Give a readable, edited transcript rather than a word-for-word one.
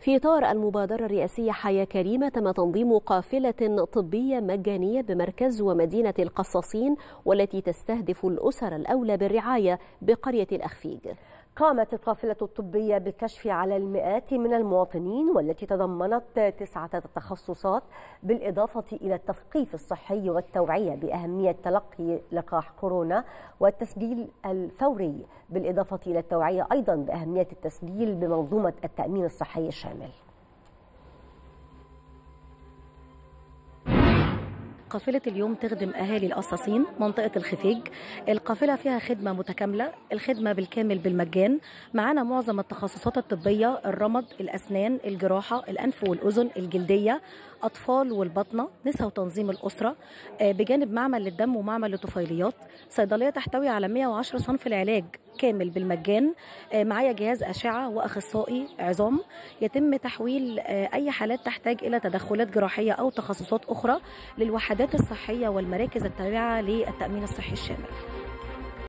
في إطار المبادرة الرئاسية حياة كريمة تم تنظيم قافلة طبية مجانية بمركز ومدينة القصاصين، والتي تستهدف الأسر الأولى بالرعاية بقرية الأخفيج. قامت القافلة الطبية بالكشف على المئات من المواطنين، والتي تضمنت 9 تخصصات، بالإضافة إلى التثقيف الصحي والتوعية بأهمية تلقي لقاح كورونا والتسجيل الفوري، بالإضافة إلى التوعية أيضا بأهمية التسجيل بمنظومة التأمين الصحي الشامل. قافلة اليوم تخدم أهالي القصاصين منطقة الخفيج. القافلة فيها خدمة متكاملة، الخدمة بالكامل بالمجان. معانا معظم التخصصات الطبية: الرمد، الأسنان، الجراحة، الأنف والأذن، الجلدية، أطفال والبطنة، نساء وتنظيم الأسرة، بجانب معمل للدم ومعمل للطفيليات. صيدلية تحتوي على 110 صنف العلاج كامل بالمجان. معايا جهاز أشعة وأخصائي عظام. يتم تحويل أي حالات تحتاج إلى تدخلات جراحية أو تخصصات أخرى للوحدات الصحية والمراكز التابعة للتأمين الصحي الشامل.